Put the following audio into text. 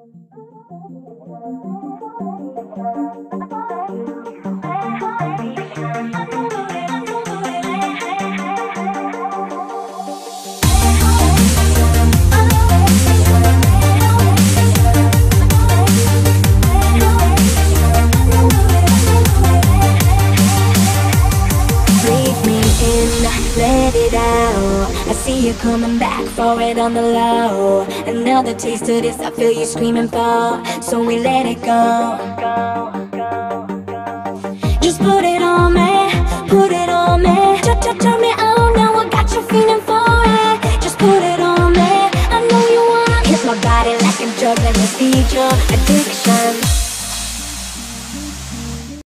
Let it out. I see you coming back for it on the low. Another taste of this I feel you screaming for, so we let it go. Just put it on me, put it on me. Turn me on, now I got you feeling for it. Just put it on me, I know you wanna hit my body like I'm juggling the feature. I do